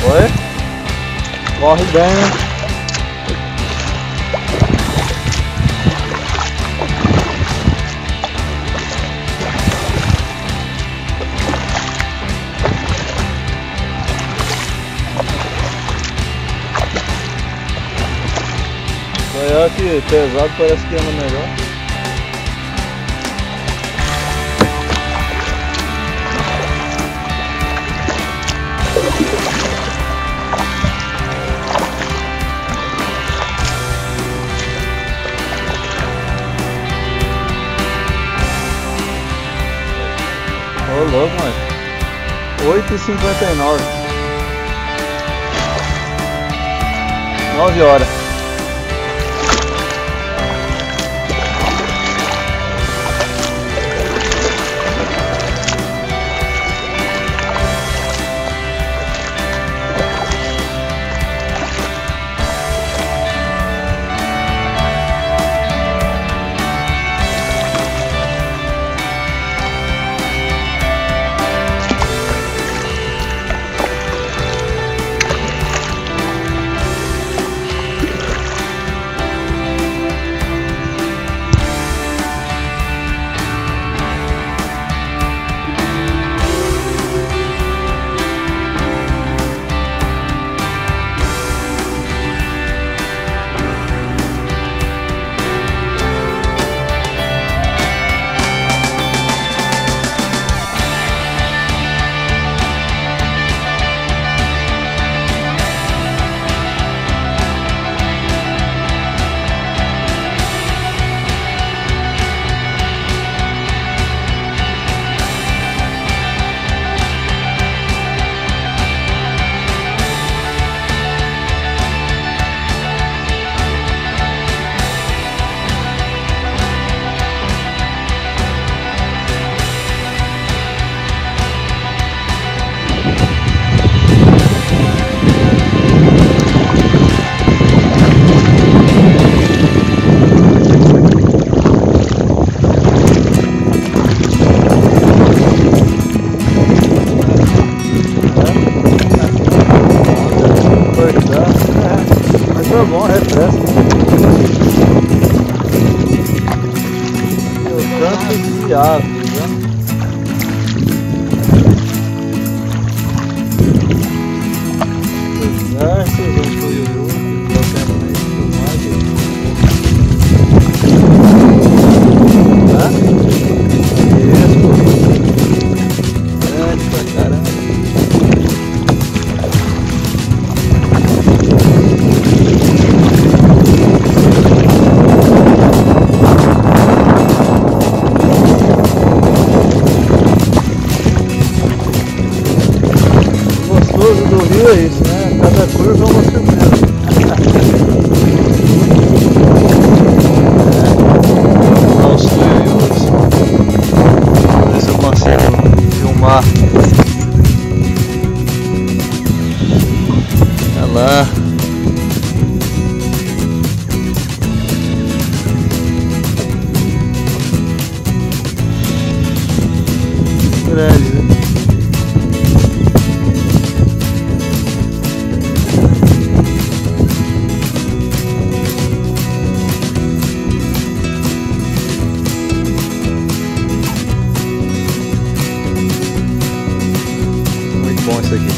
Oi? Corre bem, né? Olha que pesado, parece que anda melhor. Ô louco, mano. 8h59. 9 horas. Tá bom, refresca. E o tanto de árvores, né? Diversas, um foi o outro, trocando aí, filmagem. Isso. Grande pra caramba. Do rio é isso, né? Cada curva é uma surpresa. Olha os tuiuius. Vamos ver se eu consigo filmar. Olha lá. Grande, né? Bom isso aqui.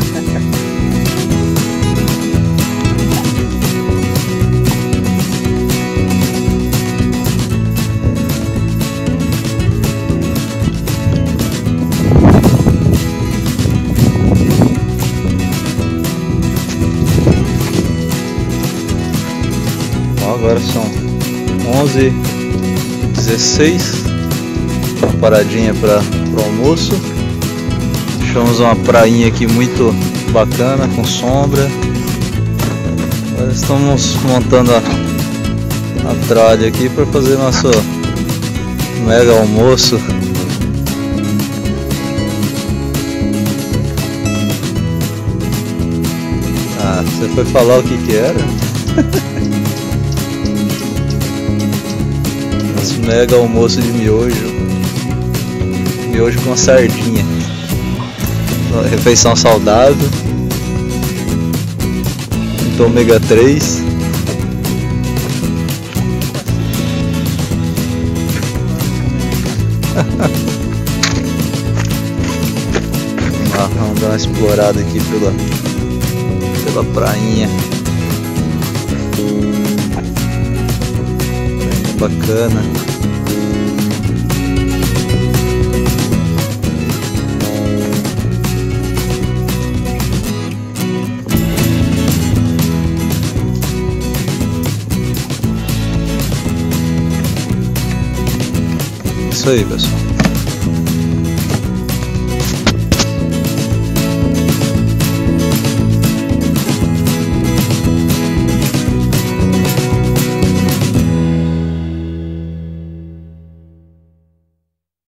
Bom, agora são 11h16. Uma paradinha para o almoço. Achamos uma prainha aqui muito bacana, com sombra. Agora estamos montando a tralha aqui para fazer nosso mega almoço. Ah, você foi falar o que era? Nosso mega almoço de miojo. Miojo com sardinha. Refeição saudável. Muito ômega 3. Vamos dar uma explorada aqui pela prainha. Prainha bacana. Isso aí, pessoal.